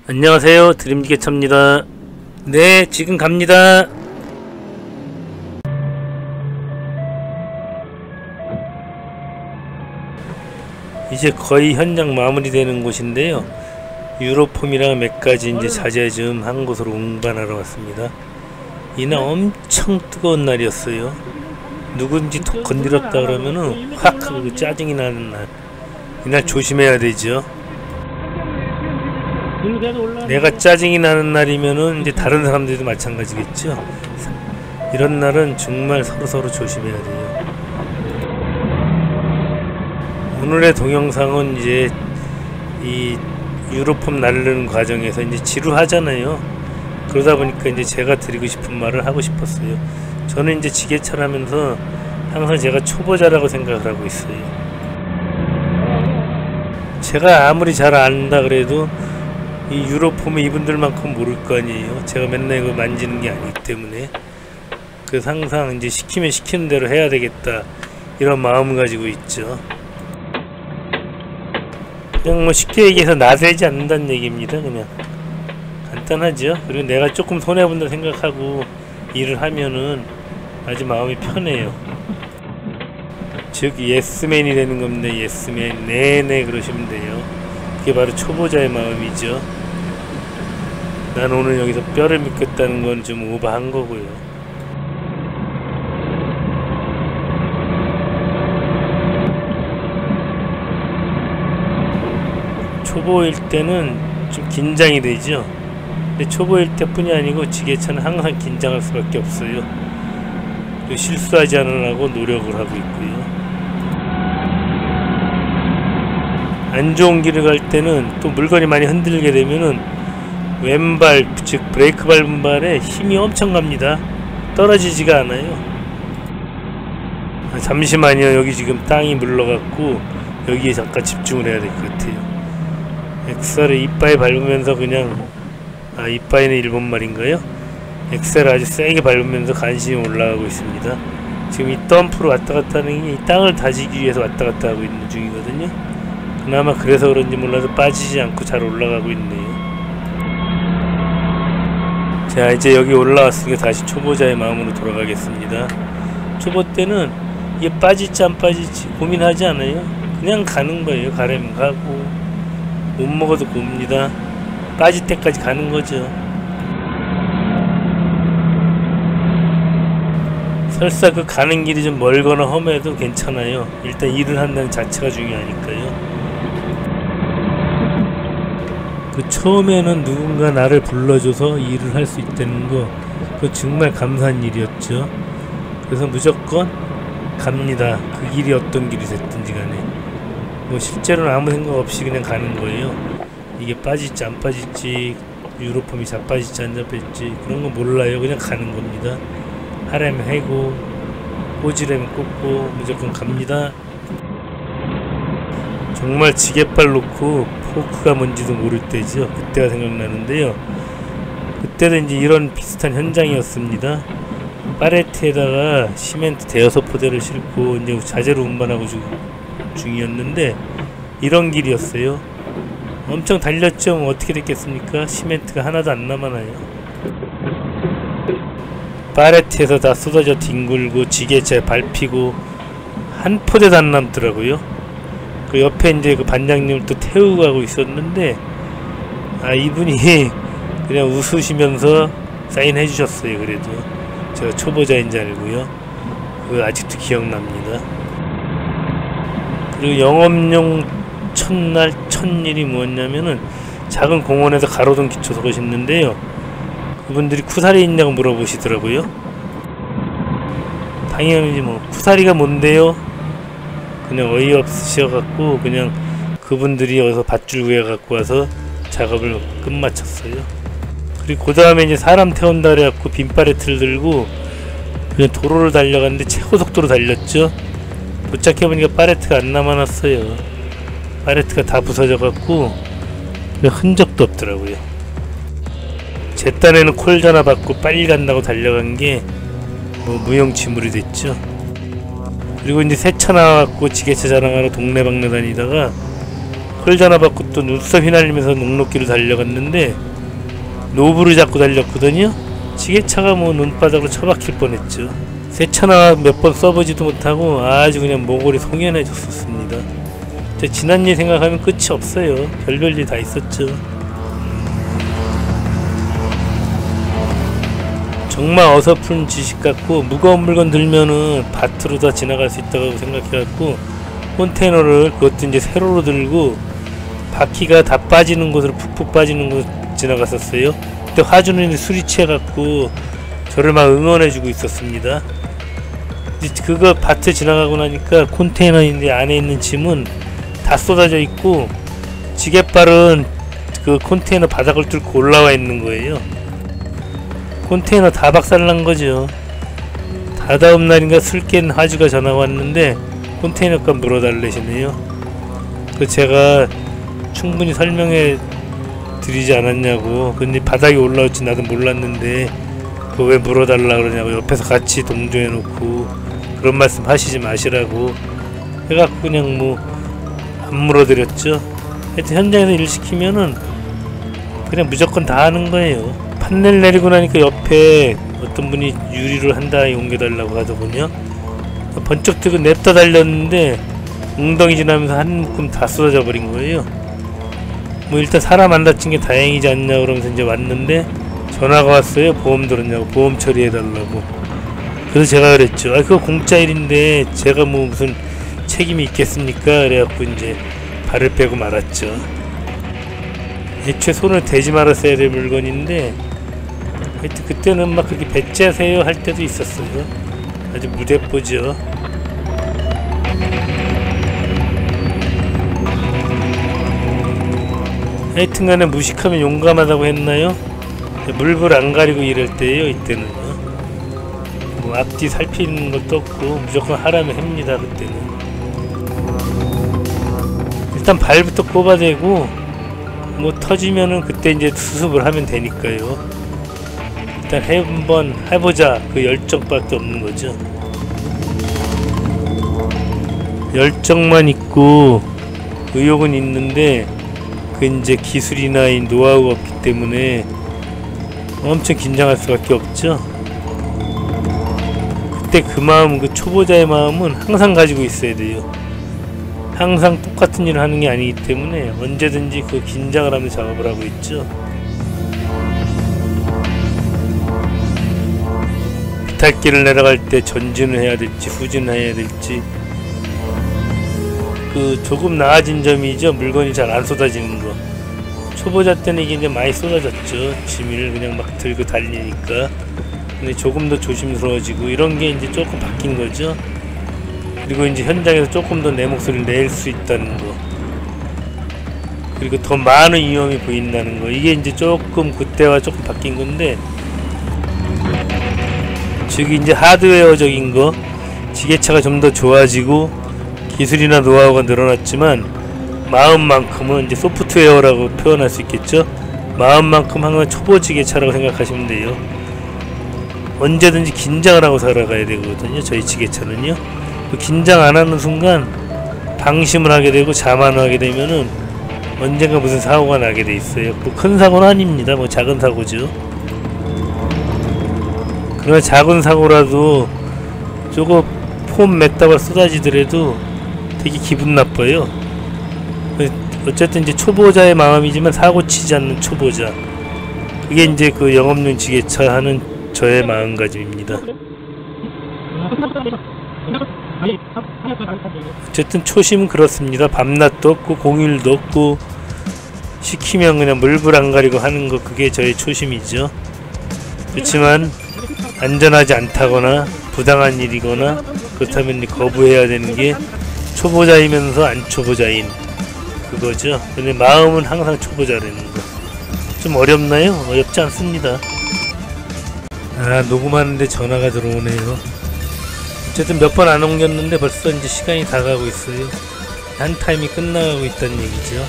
안녕하세요, 드림지게차입니다. 네, 지금 갑니다. 이제 거의 현장 마무리되는 곳인데요, 유로폼이랑 몇 가지 이제 자재 좀 한 곳으로 운반하러 왔습니다. 이날 엄청 뜨거운 날이었어요. 누군지 톡 건드렸다 그러면은 확 하고 짜증이 나는 날. 이날 조심해야 되죠. 내가 짜증이 나는 날이면은 이제 다른 사람들도 마찬가지겠죠. 이런 날은 정말 서로 조심해야 돼요. 오늘의 동영상은 이제 이 유로폼 나르는 과정에서 이제 지루하잖아요. 그러다 보니까 이제 제가 드리고 싶은 말을 하고 싶었어요. 저는 이제 지게차를 하면서 항상 제가 초보자라고 생각을 하고 있어요. 제가 아무리 잘 안다 그래도 이 유로폼의 이분들만큼 모를 거 아니에요. 제가 맨날 이거 만지는 게 아니기 때문에. 그래서 항상 이제 시키면 시키는 대로 해야 되겠다, 이런 마음을 가지고 있죠. 그냥 뭐 쉽게 얘기해서 나대지 않는다는 얘기입니다. 그냥 간단하죠. 그리고 내가 조금 손해본다 생각하고 일을 하면은 아주 마음이 편해요. 즉 예스맨이 되는 겁니다. 예스맨. 네네 그러시면 돼요. 그게 바로 초보자의 마음이죠. 난 오늘 여기서 뼈를 묻겠다는 건 좀 오버한 거고요. 초보일 때는 좀 긴장이 되죠. 근데 초보일 때뿐이 아니고 지게차는 항상 긴장할 수밖에 없어요. 실수하지 않으려고 노력을 하고 있고요. 안 좋은 길을 갈 때는 또 물건이 많이 흔들게 되면은 왼발, 즉 브레이크 밟은 발에 힘이 엄청 갑니다. 떨어지지가 않아요. 잠시만요. 여기 지금 땅이 물러갔고 여기에 잠깐 집중을 해야 될 것 같아요. 엑셀을 이빠에 밟으면서 그냥, 이빠에는 일본말인가요? 엑셀을 아주 세게 밟으면서 간신히 올라가고 있습니다. 지금 이 덤프로 왔다 갔다 하는 게 이 땅을 다지기 위해서 왔다 갔다 하고 있는 중이거든요. 그나마 그래서 그런지 몰라도 빠지지 않고 잘 올라가고 있네요. 자, 이제 여기 올라왔으니까 다시 초보자의 마음으로 돌아가겠습니다. 초보 때는 이게 빠질지 안 빠질지 고민하지 않아요. 그냥 가는 거예요. 가려면 가고 못 먹어도 봅니다. 빠질 때까지 가는 거죠. 설사 그 가는 길이 좀 멀거나 험해도 괜찮아요. 일단 일을 한다는 자체가 중요하니까요. 그 처음에는 누군가 나를 불러줘서 일을 할 수 있다는 거, 그거 정말 감사한 일이었죠. 그래서 무조건 갑니다. 그 길이 어떤 길이 됐든지 간에. 뭐 실제로는 아무 생각 없이 그냥 가는 거예요. 이게 빠질지 안 빠질지, 유로폼이 자빠질지 안 자빠질지 그런 거 몰라요. 그냥 가는 겁니다. 하려면 해고, 꽂으려면 꽂고 무조건 갑니다. 정말 지게발 놓고 포크가 뭔지도 모를 때죠. 그때가 생각나는데요. 그때도 이제 이런 비슷한 현장이었습니다. 파레트에다가 시멘트 대여섯 포대를 싣고 이제 자재로 운반하고 중이었는데 이런 길이었어요. 엄청 달렸죠. 뭐 어떻게 됐겠습니까? 시멘트가 하나도 안 남아나요. 파레트에서 다 쏟아져 뒹굴고 지게차에 밟히고 한 포대도 안 남더라고요. 그 옆에 이제 그 반장님을 또 태우고 가고 있었는데, 이분이 그냥 웃으시면서 사인해 주셨어요. 그래도 제가 초보자인 줄 알고요. 그거 아직도 기억납니다. 그리고 영업용 첫날 첫일이 뭐였냐면은 작은 공원에서 가로등 기초석을 싣는데요. 그분들이 쿠사리 있냐고 물어보시더라고요. 당연히 뭐 쿠사리가 뭔데요? 그냥 어이없으셔갖고 그냥 그분들이 여기서 밧줄 구해 갖고 와서 작업을 끝마쳤어요. 그리고 그 다음에 이제 사람 태운다 그래갖고 빈 파레트를 들고 그냥 도로를 달려갔는데 최고속도로 달렸죠. 도착해보니까 파레트가 안 남아났어요. 파레트가 다 부서져갖고 흔적도 없더라고요. 제 딴에는 콜 전화 받고 빨리 간다고 달려간 게 뭐 무용지물이 됐죠. 그리고 이제 새 차 나와갖고 지게차 자랑하러 동네방네 다니다가 콜 전화 받고 또 눈썹 휘날리면서 녹록길을 달려갔는데 노브를 잡고 달렸거든요. 지게차가 뭐 눈바닥으로 처박힐 뻔했죠. 세차나 몇 번 써보지도 못하고 아주 그냥 모골이 송연해졌었습니다. 지난 일 생각하면 끝이 없어요. 별별 일 다 있었죠. 정말 어설픈 지식 같고 무거운 물건 들면은 밭으로 다 지나갈 수 있다고 생각해갖고 컨테이너를 그것도 이제 세로로 들고 바퀴가 다 빠지는 곳으로 푹푹 빠지는 곳 지나갔었어요. 그때 화주는 술이 취해갖고 저를 막 응원해주고 있었습니다. 그거 밭에 지나가고 나니까 컨테이너인데 안에 있는 짐은 다 쏟아져 있고 지게발은 그 컨테이너 바닥을 뚫고 올라와 있는 거예요. 컨테이너 다 박살난 거죠. 다다음 날인가 술 깬 화주가 전화가 왔는데 컨테이너값 물어달래시네요. 그 제가 충분히 설명해 드리지 않았냐고. 근데 바닥에 올라올지 나도 몰랐는데 그거 왜 물어달라 그러냐고. 옆에서 같이 동조해 놓고 그런 말씀 하시지 마시라고 해갖고 그냥 뭐 안 물어드렸죠. 하여튼 현장에서 일 시키면은 그냥 무조건 다 하는 거예요. 판넬 내리고 나니까 옆에 어떤 분이 유리를 한 다음에 옮겨달라고 하더군요. 번쩍 들고 냅다 달렸는데 웅덩이 지나면서 한 묶음 다 쏟아져 버린 거예요. 뭐 일단 사람 안 다친 게 다행이지 않냐 그러면서 이제 왔는데 전화가 왔어요. 보험 들었냐고. 보험 처리해달라고. 그래서 제가 그랬죠. 아 그거 공짜 일인데 제가 뭐 무슨 책임이 있겠습니까? 그래갖고 이제 발을 빼고 말았죠. 애초에 손을 대지 말았어야 될 물건인데 하여튼 그때는 막 그렇게 배째세요 할 때도 있었어요. 아주 무대뽀죠. 하여튼간에 무식하면 용감하다고 했나요? 물불 안 가리고 이럴 때예요. 이때는요. 뭐 앞뒤 살피는 것도 없고 무조건 하라면 합니다. 그때는 일단 발부터 꼽아대고 뭐 터지면은 그때 이제 수습을 하면 되니까요. 일단 한번 해보자 그 열정밖에 없는 거죠. 열정만 있고 의욕은 있는데 그 이제 기술이나 이 노하우가 없기 때문에 엄청 긴장할 수밖에 없죠. 그때 그 마음, 그 초보자의 마음은 항상 가지고 있어야 돼요. 항상 똑같은 일을 하는 게 아니기 때문에 언제든지 그 긴장을 하면서 작업을 하고 있죠. 비탈길을 내려갈 때 전진을 해야 될지 후진을 해야 될지 그 조금 나아진 점이죠. 물건이 잘 안 쏟아지는 거. 초보자 때는 이게 이제 많이 쏟아졌죠. 짐을 그냥 막 들고 달리니까. 근데 조금 더 조심스러워지고 이런 게 이제 조금 바뀐 거죠. 그리고 이제 현장에서 조금 더 내 목소리를 낼 수 있다는 거. 그리고 더 많은 위험이 보인다는 거. 이게 이제 조금 그때와 조금 바뀐 건데, 즉 이제 하드웨어적인 거, 지게차가 좀 더 좋아지고 기술이나 노하우가 늘어났지만 마음만큼은 이제 소프트웨어라고 표현할 수 있겠죠. 마음만큼 항상 초보 지게차라고 생각하시면 돼요. 언제든지 긴장을 하고 살아가야 되거든요. 저희 지게차는요. 긴장 안 하는 순간 방심을 하게 되고 자만을 하게 되면은 언젠가 무슨 사고가 나게 돼 있어요. 뭐 큰 사고는 아닙니다. 뭐 작은 사고죠. 그러나 작은 사고라도 조금 폼 몇 다발 쏟아지더라도 되게 기분 나빠요. 어쨌든 이제 초보자의 마음이지만 사고 치지 않는 초보자. 그게 이제 그 영업용 지게차 하는 저의 마음가짐입니다. 어쨌든 초심은 그렇습니다. 밤낮도 없고 공휴일도 없고 시키면 그냥 물불 안 가리고 하는 거, 그게 저의 초심이죠. 그렇지만 안전하지 않다거나 부당한 일이거나 그렇다면 거부해야 되는 게 초보자이면서 안 초보자인 그거죠. 근데 마음은 항상 초보자라는 거. 좀 어렵나요? 어렵지 않습니다. 아, 녹음하는데 전화가 들어오네요. 어쨌든 몇 번 안 옮겼는데 벌써 이제 시간이 다 가고 있어요. 한 타임이 끝나가고 있다는 얘기죠.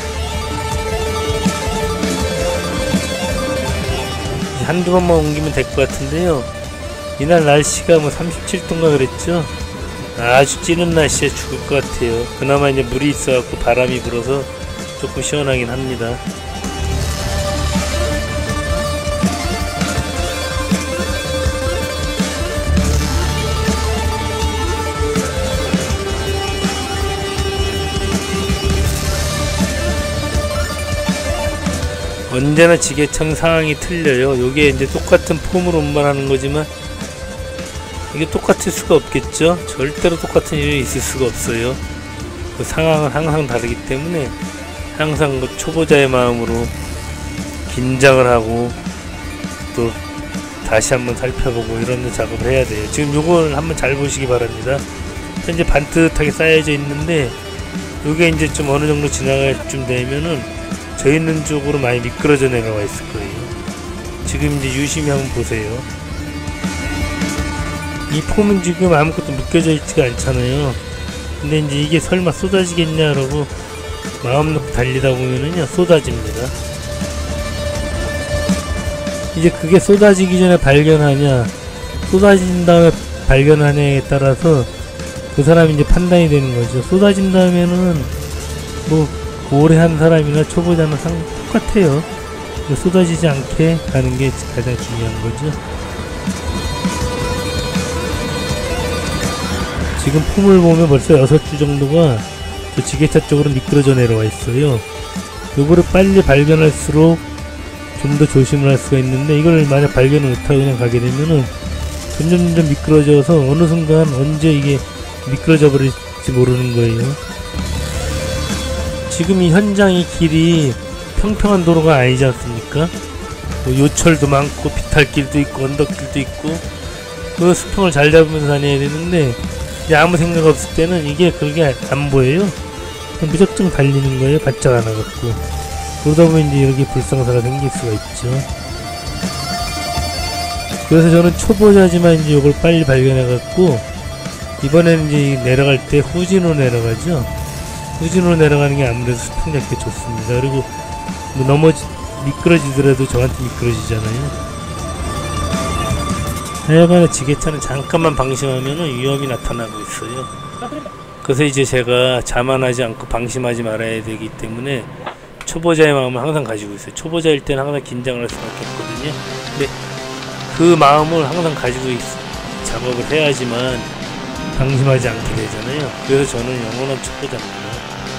한두 번만 옮기면 될 것 같은데요. 이날 날씨가 뭐 37도인가 그랬죠. 아주 찌는 날씨에 죽을 것 같아요. 그나마 이제 물이 있어갖고 바람이 불어서 조금 시원하긴 합니다. 언제나 지게차는 상황이 틀려요. 요게 이제 똑같은 폼으로 운반하는 거지만 이게 똑같을 수가 없겠죠. 절대로 똑같은 일이 있을 수가 없어요. 그 상황은 항상 다르기 때문에 항상 그 초보자의 마음으로 긴장을 하고 또 다시 한번 살펴보고 이런 작업을 해야 돼요. 지금 요걸 한번 잘 보시기 바랍니다. 현재 반듯하게 쌓여져 있는데 요게 이제 좀 어느 정도 지나갈 쯤 되면은 저 있는 쪽으로 많이 미끄러져 내려와 있을 거예요. 지금 이제 유심히 한번 보세요. 이 폼은 지금 아무것도 묶여져 있지가 않잖아요. 근데 이제 이게 설마 쏟아지겠냐라고 마음 놓고 달리다 보면은요 쏟아집니다. 이제 그게 쏟아지기 전에 발견하냐 쏟아진 다음에 발견하냐에 따라서 그 사람이 이제 판단이 되는 거죠. 쏟아진 다음에는 뭐 오래 한 사람이나 초보자나 똑같아요. 쏟아지지 않게 가는 게 가장 중요한 거죠. 지금 폼을 보면 벌써 6줄 정도가 저 지게차 쪽으로 미끄러져 내려와 있어요. 요거를 빨리 발견할수록 좀 더 조심을 할 수가 있는데 이걸 만약 발견을 못하고 그냥 가게 되면은 점점 미끄러져서 어느 순간 언제 이게 미끄러져 버릴지 모르는 거예요. 지금 이 현장의 길이 평평한 도로가 아니지 않습니까? 뭐 요철도 많고 비탈길도 있고 언덕길도 있고 그 수평을 잘 잡으면서 다녀야 되는데 이제 아무 생각 없을 때는 이게 그게 안 보여요. 무작정 달리는 거예요. 바짝 안 와갖고. 그러다 보면 이제 여기 불상사가 생길 수가 있죠. 그래서 저는 초보자지만 이제 이걸 빨리 발견해갖고 이번에는 이제 내려갈 때 후진으로 내려가죠. 후진으로 내려가는 게 아무래도 수평 잡기 좋습니다. 그리고 뭐 미끄러지더라도 저한테 미끄러지잖아요. 하여간에 지게차는 잠깐만 방심하면 위험이 나타나고 있어요. 그래서 이제 제가 자만하지 않고 방심하지 말아야 되기 때문에 초보자의 마음을 항상 가지고 있어요. 초보자일 때는 항상 긴장을 할 수밖에 없거든요. 근데 그 마음을 항상 가지고 작업을 해야지만 방심하지 않게 되잖아요. 그래서 저는 영원한 초보자입니다.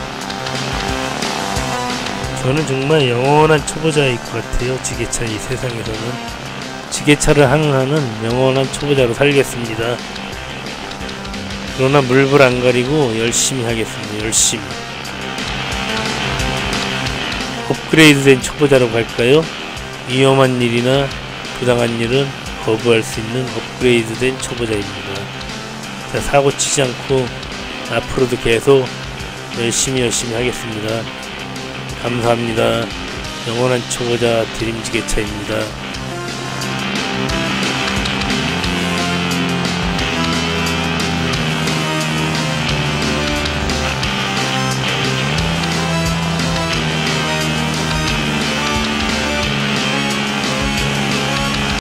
저는 정말 영원한 초보자일 것 같아요. 지게차 이 세상에서는. 지게차를 하는 한은 영원한 초보자로 살겠습니다. 그러나 물불 안 가리고 열심히 하겠습니다. 열심히. 업그레이드 된 초보자로 갈까요? 위험한 일이나 부당한 일은 거부할 수 있는 업그레이드 된 초보자입니다. 자, 사고 치지 않고 앞으로도 계속 열심히 하겠습니다. 감사합니다. 영원한 초보자 드림지게차입니다.